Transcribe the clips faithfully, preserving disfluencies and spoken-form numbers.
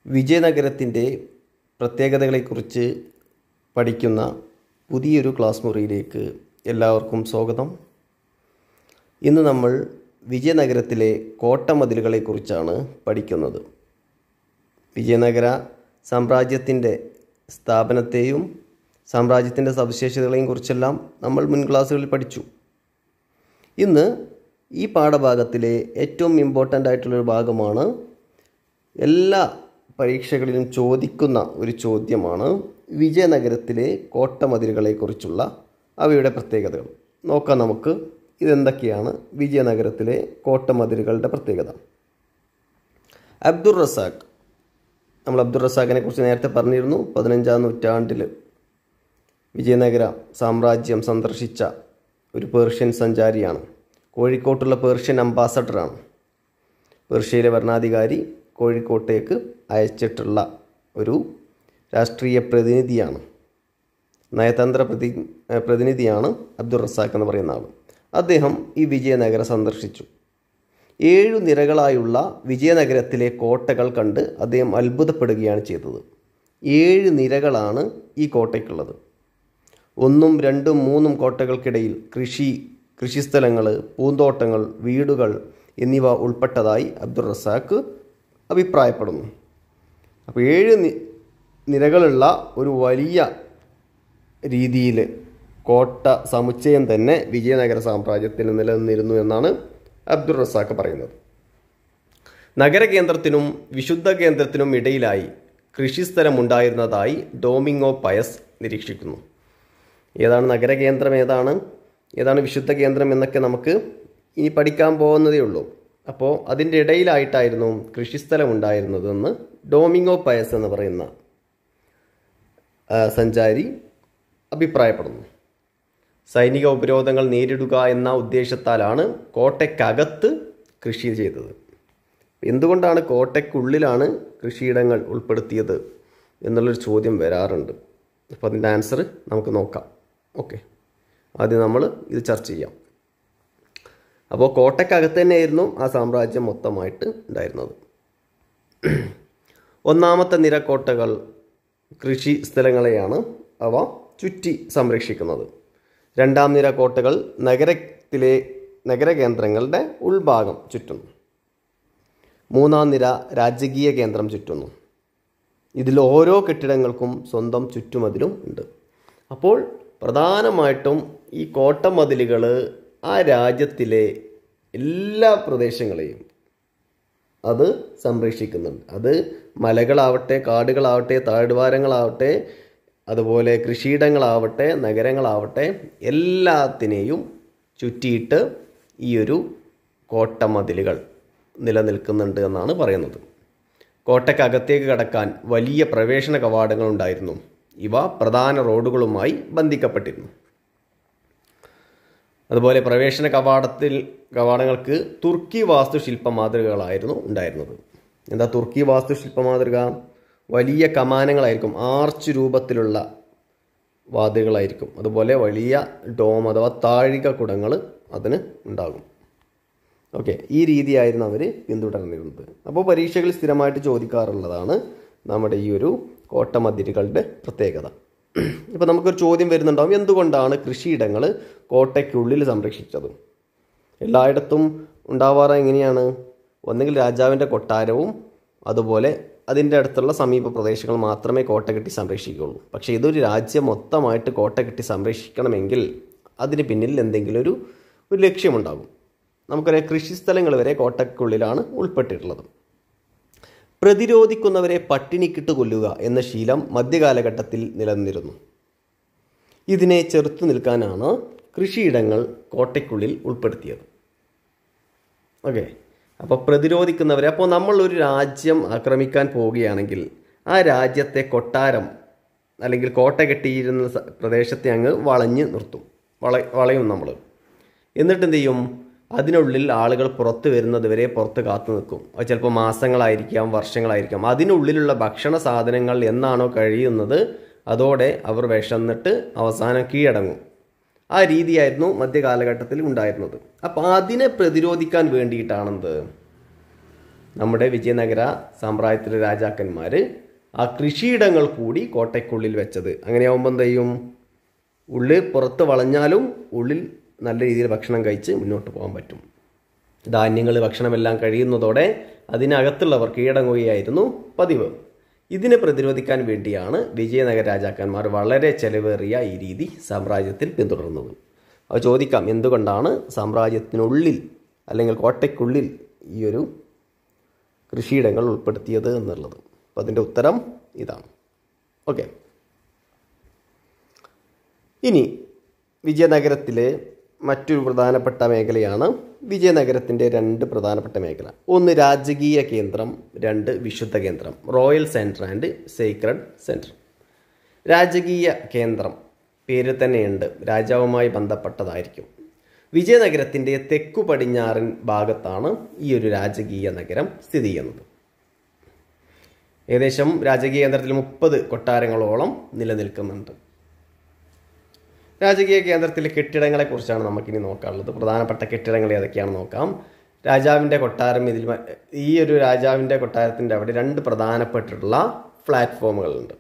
വിജയനഗരത്തിൻ്റെ പ്രത്യേകതകളെക്കുറിച്ച് പഠിക്കുന്ന പുതിയൊരു ക്ലാസ് മുറിയിലേക്ക് എല്ലാവർക്കും സ്വാഗതം. ഇന്ന് നമ്മൾ വിജയനഗരത്തിലെ കോട്ടമതിലുകളെക്കുറിച്ചാണ് പഠിക്കുന്നത്. വിജയനഗര സാമ്രാജ്യത്തിൻ്റെ സ്ഥാപനത്തെയും സാമ്രാജ്യത്തിൻ്റെ സവിശേഷതകളെയും കുറിച്ചെല്ലാം നമ്മൾ മുൻ ക്ലാസ്സുകളിൽ പഠിച്ചു. ഇന്ന് ഈ പാഠഭാഗത്തിലെ ഏറ്റവും ഇമ്പോർട്ടൻ്റ് ആയിട്ടുള്ളൊരു ഭാഗമാണ്, എല്ലാ പരീക്ഷകളിലും ചോദിക്കുന്ന ഒരു ചോദ്യമാണ് വിജയനഗരത്തിലെ കോട്ടമതിലുകളെക്കുറിച്ചുള്ള അവയുടെ പ്രത്യേകതകൾ. നോക്കാം നമുക്ക് ഇതെന്തൊക്കെയാണ് വിജയനഗരത്തിലെ കോട്ടമതിലുകളുടെ പ്രത്യേകത. അബ്ദുൾ റസാഖ്, നമ്മൾ അബ്ദുൾ റസാഖിനെ കുറിച്ച് നേരത്തെ പറഞ്ഞിരുന്നു. പതിനഞ്ചാം നൂറ്റാണ്ടിൽ വിജയനഗര സാമ്രാജ്യം സന്ദർശിച്ച ഒരു പേർഷ്യൻ സഞ്ചാരിയാണ്. കോഴിക്കോട്ടുള്ള പേർഷ്യൻ അംബാസഡറാണ്. പേർഷ്യയിലെ ഭരണാധികാരി കോഴിക്കോട്ടേക്ക് അയച്ചിട്ടുള്ള ഒരു രാഷ്ട്രീയ പ്രതിനിധിയാണ്, നയതന്ത്ര പ്രതി പ്രതിനിധിയാണ് അബ്ദുൾ റസാഖ് എന്ന് പറയുന്ന ആൾ. അദ്ദേഹം ഈ വിജയനഗരം സന്ദർശിച്ചു. ഏഴു നിരകളായുള്ള വിജയനഗരത്തിലെ കോട്ടകൾ കണ്ട് അദ്ദേഹം അത്ഭുതപ്പെടുകയാണ് ചെയ്തത്. ഏഴ് നിരകളാണ് ഈ കോട്ടയ്ക്കുള്ളത്. ഒന്നും രണ്ടും മൂന്നും കോട്ടകൾക്കിടയിൽ കൃഷി കൃഷിസ്ഥലങ്ങൾ, പൂന്തോട്ടങ്ങൾ, വീടുകൾ എന്നിവ ഉൾപ്പെട്ടതായി അബ്ദുൾ റസാഖ് അഭിപ്രായപ്പെടുന്നു. അപ്പോൾ ഏഴ് നിരകളുള്ള ഒരു വലിയ രീതിയിൽ കോട്ട സമുച്ചയം തന്നെ വിജയനഗര സാമ്രാജ്യത്തിൽ നിലനിന്നിരുന്നു എന്നാണ് അബ്ദുൾ റസാഖ് പറയുന്നത്. നഗരകേന്ദ്രത്തിനും വിശുദ്ധ കേന്ദ്രത്തിനും ഇടയിലായി കൃഷിസ്ഥലം ഉണ്ടായിരുന്നതായി ഡോമിങ്ങോ പയസ് നിരീക്ഷിക്കുന്നു. ഏതാണ് നഗരകേന്ദ്രം, ഏതാണ് ഏതാണ് വിശുദ്ധ കേന്ദ്രം എന്നൊക്കെ നമുക്ക് ഇനി പഠിക്കാൻ പോകുന്നതേ ഉള്ളൂ. അപ്പോൾ അതിൻ്റെ ഇടയിലായിട്ടായിരുന്നു കൃഷിസ്ഥലം ഉണ്ടായിരുന്നതെന്ന് ഡോമിങ്ങോ പയസ് എന്ന് പറയുന്ന സഞ്ചാരി അഭിപ്രായപ്പെടുന്നു. സൈനിക ഉപരോധങ്ങൾ നേരിടുക എന്ന ഉദ്ദേശത്താലാണ് കോട്ടയ്ക്കകത്ത് കൃഷി ചെയ്തത്. എന്തുകൊണ്ടാണ് കോട്ടയ്ക്കുള്ളിലാണ് കൃഷിയിടങ്ങൾ ഉൾപ്പെടുത്തിയത് എന്നുള്ളൊരു ചോദ്യം വരാറുണ്ട്. അപ്പോൾ അതിൻ്റെ ആൻസർ നമുക്ക് നോക്കാം. ഓക്കെ, ആദ്യം നമ്മൾ ഇത് ചർച്ച ചെയ്യാം. അപ്പോൾ കോട്ടയ്ക്കകത്ത് തന്നെയായിരുന്നു ആ സാമ്രാജ്യം മൊത്തമായിട്ട് ഉണ്ടായിരുന്നത്. ഒന്നാമത്തെ നിര കോട്ടകൾ കൃഷി സ്ഥലങ്ങളെയാണ് അവ ചുറ്റി സംരക്ഷിക്കുന്നത്. രണ്ടാം നിര കോട്ടകൾ നഗരത്തിലെ നഗരകേന്ദ്രങ്ങളുടെ ഉൾഭാഗം ചുറ്റുന്നു. മൂന്നാം നിര രാജകീയ കേന്ദ്രം ചുറ്റുന്നു. ഇതിൽ ഓരോ കെട്ടിടങ്ങൾക്കും സ്വന്തം ചുറ്റുമതിലും ഉണ്ട്. അപ്പോൾ പ്രധാനമായിട്ടും ഈ കോട്ടമതിലുകൾ ആ രാജ്യത്തിലെ എല്ലാ പ്രദേശങ്ങളെയും അത് സംരക്ഷിക്കുന്നുണ്ട്. അത് മലകളാവട്ടെ, കാടുകളാവട്ടെ, താഴ്വാരങ്ങളാവട്ടെ, അതുപോലെ കൃഷിയിടങ്ങളാവട്ടെ, നഗരങ്ങളാവട്ടെ, എല്ലാത്തിനെയും ചുറ്റിയിട്ട് ഈ ഒരു കോട്ടമതിലുകൾ നിലനിൽക്കുന്നുണ്ട് എന്നാണ് പറയുന്നത്. കോട്ടയ്ക്കകത്തേക്ക് കടക്കാൻ വലിയ പ്രവേശന കവാടങ്ങൾ ഉണ്ടായിരുന്നു. ഇവ പ്രധാന റോഡുകളുമായി ബന്ധിക്കപ്പെട്ടിരുന്നു. അതുപോലെ പ്രവേശന കവാടത്തിൽ കവാടങ്ങൾക്ക് തുർക്കി വാസ്തുശില്പ മാതൃകകളായിരുന്നു ഉണ്ടായിരുന്നത്. എന്താ തുർക്കി വാസ്തുശില്പ മാതൃക? വലിയ കമാനങ്ങളായിരിക്കും, ആർച്ച് രൂപത്തിലുള്ള വാതിലുകളായിരിക്കും. അതുപോലെ വലിയ ഡോം അഥവാ താഴിക കുടങ്ങൾ അതിന് ഉണ്ടാകും. ഓക്കെ, ഈ രീതിയായിരുന്നു അവർ പിന്തുടർന്നിരുന്നത്. അപ്പോൾ പരീക്ഷകളിൽ സ്ഥിരമായിട്ട് ചോദിക്കാറുള്ളതാണ് നമ്മുടെ ഈ ഒരു കോട്ടമതിലുകളുടെ പ്രത്യേകത. ഇപ്പോൾ നമുക്കൊരു ചോദ്യം വരുന്നുണ്ടാവും, എന്തുകൊണ്ടാണ് കൃഷിയിടങ്ങൾ കോട്ടയ്ക്കുള്ളിൽ സംരക്ഷിച്ചത്? എല്ലായിടത്തും ഉണ്ടാവാറ് എങ്ങനെയാണ്? ഒന്നുകിൽ രാജാവിൻ്റെ കൊട്ടാരവും അതുപോലെ അതിൻ്റെ അടുത്തുള്ള സമീപ പ്രദേശങ്ങൾ മാത്രമേ കോട്ട കെട്ടി സംരക്ഷിക്കുകയുള്ളൂ. പക്ഷേ ഇതൊരു രാജ്യം മൊത്തമായിട്ട് കോട്ട കെട്ടി സംരക്ഷിക്കണമെങ്കിൽ അതിന് പിന്നിൽ എന്തെങ്കിലും ഒരു ഒരു ലക്ഷ്യമുണ്ടാകും. നമുക്കറിയാം, കൃഷിസ്ഥലങ്ങൾ വരെ കോട്ടയ്ക്കുള്ളിലാണ് ഉൾപ്പെട്ടിട്ടുള്ളത്. പ്രതിരോധിക്കുന്നവരെ പട്ടിണിക്കിട്ട് കൊല്ലുക എന്ന ശീലം മധ്യകാലഘട്ടത്തിൽ നിലനിന്നിരുന്നു. ഇതിനെ ചെറുത്തു നിൽക്കാനാണ് കൃഷിയിടങ്ങൾ കോട്ടയ്ക്കുള്ളിൽ ഉൾപ്പെടുത്തിയത്. ഓക്കെ, അപ്പോൾ പ്രതിരോധിക്കുന്നവരെ, അപ്പോൾ നമ്മൾ ഒരു രാജ്യം ആക്രമിക്കാൻ പോവുകയാണെങ്കിൽ ആ രാജ്യത്തെ കൊട്ടാരം അല്ലെങ്കിൽ കോട്ട കെട്ടിയിരുന്ന പ്രദേശത്തെ അങ്ങ് വളഞ്ഞ് നിർത്തും, വള വളയും നമ്മൾ. എന്നിട്ട് എന്ത് ചെയ്യും? അതിനുള്ളിൽ ആളുകൾ പുറത്ത് വരുന്നത് വരെ പുറത്ത് കാത്തു നിൽക്കും. അത് ചിലപ്പോൾ മാസങ്ങളായിരിക്കാം, വർഷങ്ങളായിരിക്കാം. അതിനുള്ളിലുള്ള ഭക്ഷണ സാധനങ്ങൾ എന്നാണോ കഴിയുന്നത് അതോടെ അവർ വിശന്നിട്ട് അവസാനം കീഴടങ്ങും. ആ രീതിയായിരുന്നു മധ്യകാലഘട്ടത്തിൽ ഉണ്ടായിരുന്നത്. അപ്പോൾ അതിനെ പ്രതിരോധിക്കാൻ വേണ്ടിയിട്ടാണെന്ത് നമ്മുടെ വിജയനഗര സാമ്രാജ്യത്തിലെ രാജാക്കന്മാർ ആ കൃഷിയിടങ്ങൾ കൂടി കോട്ടയ്ക്കുള്ളിൽ വെച്ചത്. അങ്ങനെയാവുമ്പോൾ എന്ത് ചെയ്യും? ഉള്ളിൽ പുറത്ത് വളഞ്ഞാലും ഉള്ളിൽ നല്ല രീതിയിൽ ഭക്ഷണം കഴിച്ച് മുന്നോട്ട് പോകാൻ പറ്റും. ധാന്യങ്ങൾ ഭക്ഷണമെല്ലാം കഴിയുന്നതോടെ അതിനകത്തുള്ളവർ കീഴടങ്ങുകയായിരുന്നു പതിവ്. ഇതിനെ പ്രതിരോധിക്കാൻ വേണ്ടിയാണ് വിജയനഗര രാജാക്കന്മാർ വളരെ ചെലവേറിയ ഈ രീതി സാമ്രാജ്യത്തിൽ പിന്തുടർന്നത്. അത് ചോദിക്കാം, എന്തുകൊണ്ടാണ് സാമ്രാജ്യത്തിനുള്ളിൽ അല്ലെങ്കിൽ കോട്ടയ്ക്കുള്ളിൽ ഈ ഒരു കൃഷിയിടങ്ങൾ ഉൾപ്പെടുത്തിയത് എന്നുള്ളത്? അപ്പം അതിൻ്റെ ഉത്തരം ഇതാണ്. ഓക്കെ, ഇനി വിജയനഗരത്തിലെ മറ്റൊരു പ്രധാനപ്പെട്ട മേഖലയാണ് വിജയനഗരത്തിൻ്റെ രണ്ട് പ്രധാനപ്പെട്ട മേഖല. ഒന്ന് രാജകീയ കേന്ദ്രം, രണ്ട് വിശുദ്ധ കേന്ദ്രം, royal centre and sacred centre. രാജകീയ കേന്ദ്രം പേര് തന്നെയുണ്ട്, രാജാവുമായി ബന്ധപ്പെട്ടതായിരിക്കും. വിജയനഗരത്തിൻ്റെ തെക്കു പടിഞ്ഞാറൻ ഭാഗത്താണ് ഈ ഒരു രാജകീയ നഗരം സ്ഥിതി ചെയ്യുന്നത്. ഏകദേശം രാജകീയ കേന്ദ്രത്തിൽ മുപ്പത് കൊട്ടാരങ്ങളോളം നിലനിൽക്കുന്നുണ്ട്. രാജകീയ കേന്ദ്രത്തിലെ കെട്ടിടങ്ങളെക്കുറിച്ചാണ് നമുക്കിനി നോക്കാനുള്ളത്. പ്രധാനപ്പെട്ട കെട്ടിടങ്ങൾ ഏതൊക്കെയാണെന്ന് നോക്കാം. രാജാവിൻ്റെ കൊട്ടാരം, ഇതിൽ ഈ ഒരു രാജാവിൻ്റെ കൊട്ടാരത്തിൻ്റെ അവിടെ രണ്ട് പ്രധാനപ്പെട്ടിട്ടുള്ള പ്ലാറ്റ്ഫോമുകളുണ്ട്.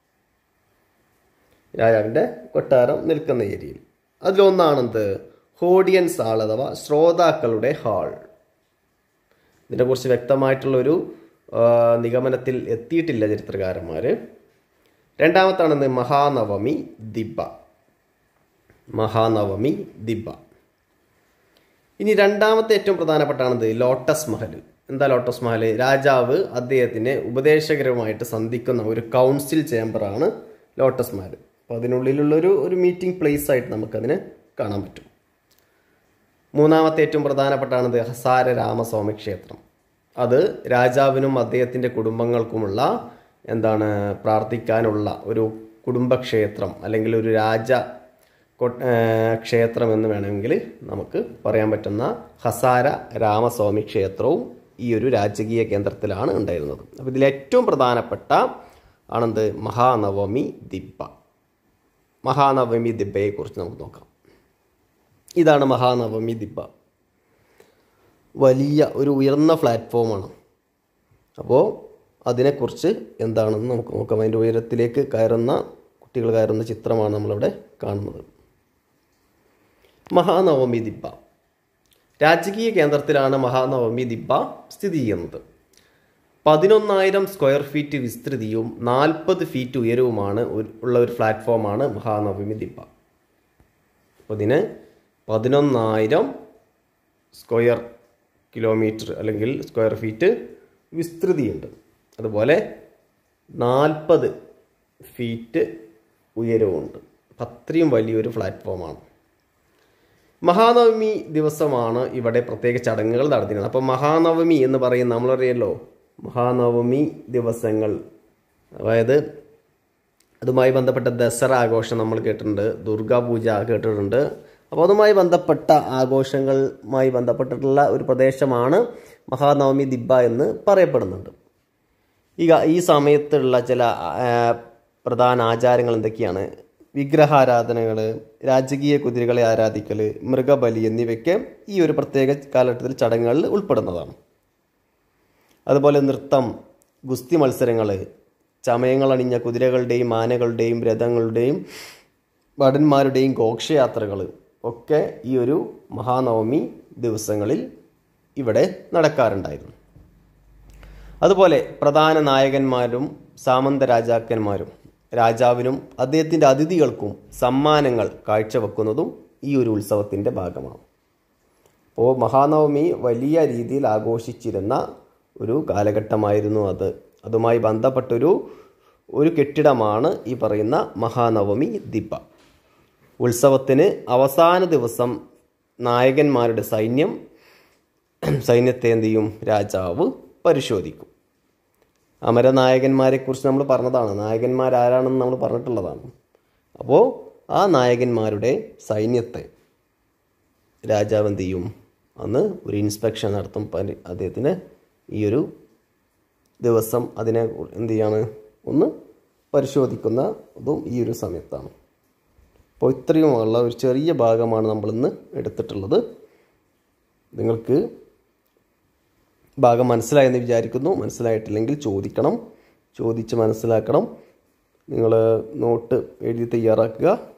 രാജാവിൻ്റെ കൊട്ടാരം നിൽക്കുന്ന ഏരിയയിൽ അതിലൊന്നാണെന്ത്? ഓഡിയൻസ് ഹാൾ അഥവാ ശ്രോതാക്കളുടെ ഹാൾ. ഇതിനെക്കുറിച്ച് വ്യക്തമായിട്ടുള്ളൊരു നിഗമനത്തിൽ എത്തിയിട്ടില്ല ചരിത്രകാരന്മാർ. രണ്ടാമത്താണെന്ന് മഹാനവമി ദിബ്ബ. മഹാനവമി ദിബ്ബ. ഇനി രണ്ടാമത്തെ ഏറ്റവും പ്രധാനപ്പെട്ടാണത് ലോട്ടസ് മഹൽ. എന്താ ലോട്ടസ് മഹൽ? രാജാവ് അദ്ദേഹത്തിന് ഉപദേശകരുമായിട്ട് സന്ധിക്കുന്ന ഒരു കൗൺസിൽ ചേംബറാണ് ലോട്ടസ് മഹൽ. അപ്പോൾ അതിനുള്ളിലുള്ളൊരു ഒരു മീറ്റിംഗ് പ്ലേസ് ആയിട്ട് നമുക്കതിനെ കാണാൻ പറ്റും. മൂന്നാമത്തെ ഏറ്റവും പ്രധാനപ്പെട്ടാണത് ഹസാര രാമസ്വാമി ക്ഷേത്രം. അത് രാജാവിനും അദ്ദേഹത്തിൻ്റെ കുടുംബങ്ങൾക്കുമുള്ള എന്താണ് പ്രാർത്ഥിക്കാനുള്ള ഒരു കുടുംബക്ഷേത്രം അല്ലെങ്കിൽ ഒരു രാജ ക്ഷേത്രം എന്ന് വേണമെങ്കിൽ നമുക്ക് പറയാൻ പറ്റുന്ന ഹസാര രാമസ്വാമി ക്ഷേത്രവും ഈ ഒരു രാജകീയ കേന്ദ്രത്തിലാണ് ഉണ്ടായിരുന്നത്. അപ്പോൾ ഇതിൽ ഏറ്റവും പ്രധാനപ്പെട്ട ആണെന്ത്? മഹാനവമി ദിബ്ബ. മഹാനവമി ദിബ്ബയെക്കുറിച്ച് നമുക്ക് നോക്കാം. ഇതാണ് മഹാനവമി ദിബ്ബ. വലിയ ഒരു ഉയർന്ന പ്ലാറ്റ്ഫോമാണ്. അപ്പോൾ അതിനെക്കുറിച്ച് എന്താണെന്ന് നമുക്ക് നോക്കാം. അതിൻ്റെ ഉയരത്തിലേക്ക് കയറുന്ന കുട്ടികൾ കയറുന്ന ചിത്രമാണ് നമ്മളിവിടെ കാണുന്നത്. മഹാനവമി ദിബ്ബ രാജകീയ കേന്ദ്രത്തിലാണ് മഹാനവമി ദിബ്ബ സ്ഥിതി ചെയ്യുന്നത്. പതിനൊന്നായിരം സ്ക്വയർ ഫീറ്റ് വിസ്തൃതിയും നാൽപ്പത് ഫീറ്റ് ഉയരവുമാണ് ഉള്ള ഒരു പ്ലാറ്റ്ഫോമാണ് മഹാനവമി ദിബ്ബ. അപ്പോൾ ഇതിന് പതിനൊന്നായിരം സ്ക്വയർ കിലോമീറ്റർ അല്ലെങ്കിൽ സ്ക്വയർ ഫീറ്റ് വിസ്തൃതിയുണ്ട്. അതുപോലെ നാൽപ്പത് ഫീറ്റ് ഉയരവുമുണ്ട്. അത്രയും വലിയൊരു പ്ലാറ്റ്ഫോമാണ്. മഹാനവമി ദിവസമാണ് ഇവിടെ പ്രത്യേക ചടങ്ങുകൾ നടത്തിയിരുന്നത്. അപ്പോൾ മഹാനവമി എന്ന് പറയുന്ന നമ്മളറിയല്ലോ മഹാനവമി ദിവസങ്ങൾ, അതായത് അതുമായി ബന്ധപ്പെട്ട ദസറ ആഘോഷം നമ്മൾ കേട്ടിട്ടുണ്ട്, ദുർഗാ പൂജ കേട്ടിട്ടുണ്ട്. അപ്പോൾ അതുമായി ബന്ധപ്പെട്ട ആഘോഷങ്ങളുമായി ബന്ധപ്പെട്ടിട്ടുള്ള ഒരു പ്രദേശമാണ് മഹാനവമി ദിബ്ബ എന്ന് പറയപ്പെടുന്നുണ്ട്. ഈ ഈ സമയത്തുള്ള ചില പ്രധാന ആചാരങ്ങൾ എന്തൊക്കെയാണ്? വിഗ്രഹാരാധനകൾ, രാജകീയ കുതിരകളെ ആരാധിക്കൽ, മൃഗബലി എന്നിവയ്ക്ക് ഈ ഒരു പ്രത്യേക കാലഘട്ടത്തിൽ ചടങ്ങുകളിൽ ഉൾപ്പെടുന്നതാണ്. അതുപോലെ നൃത്തം, ഗുസ്തി മത്സരങ്ങൾ, ചമയങ്ങളണിഞ്ഞ കുതിരകളുടെയും ആനകളുടെയും രഥങ്ങളുടെയും ഭടന്മാരുടെയും ഘോഷയാത്രകൾ ഒക്കെ ഈ ഒരു മഹാനവമി ദിവസങ്ങളിൽ ഇവിടെ നടക്കാറുണ്ടായിരുന്നു. അതുപോലെ പ്രധാന നായകന്മാരും സാമന്ത രാജാക്കന്മാരും രാജാവിനും അദ്ദേഹത്തിൻ്റെ അതിഥികൾക്കും സമ്മാനങ്ങൾ കാഴ്ചവെക്കുന്നതും ഈ ഒരു ഉത്സവത്തിൻ്റെ ഭാഗമാണ്. അപ്പോൾ മഹാനവമി വലിയ രീതിയിൽ ആഘോഷിച്ചിരുന്ന ഒരു കാലഘട്ടമായിരുന്നു അത്. അതുമായി ബന്ധപ്പെട്ടൊരു ഒരു കെട്ടിടമാണ് ഈ പറയുന്ന മഹാനവമി ദിബ്ബ. ഉത്സവത്തിന് അവസാന ദിവസം നായകന്മാരുടെ സൈന്യം സൈന്യത്തെ എന്ത് ചെയ്യും? രാജാവ് പരിശോധിക്കും. അമരനായകന്മാരെക്കുറിച്ച് നമ്മൾ പറഞ്ഞതാണ്, നായകന്മാരാരാണെന്ന് നമ്മൾ പറഞ്ഞിട്ടുള്ളതാണ്. അപ്പോൾ ആ നായകന്മാരുടെ സൈന്യത്തെ രാജാവ് എന്ത് ചെയ്യും? അന്ന് ഒരു ഇൻസ്പെക്ഷൻ നടത്തും. അദ്ദേഹത്തിന് ഈ ഒരു ദിവസം അതിനെ എന്ത് ചെയ്യാണ്? ഒന്ന് പരിശോധിക്കുന്നതും ഈ ഒരു സമയത്താണ്. അപ്പോൾ ഇത്രയുമുള്ള ഒരു ചെറിയ ഭാഗമാണ് നമ്മളിന്ന് എടുത്തിട്ടുള്ളത്. നിങ്ങൾക്ക് ഭാഗം മനസ്സിലായെന്ന് വിചാരിക്കുന്നു. മനസ്സിലായിട്ടില്ലെങ്കിൽ ചോദിക്കണം, ചോദിച്ച് മനസ്സിലാക്കണം. നിങ്ങൾ നോട്ട് എഴുതി തയ്യാറാക്കുക.